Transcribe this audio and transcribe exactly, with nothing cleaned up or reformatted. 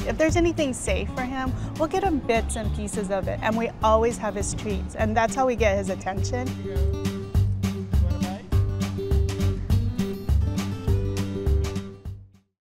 If there's anything safe for him, we'll get him bits and pieces of it, and we always have his treats, and that's how we get his attention.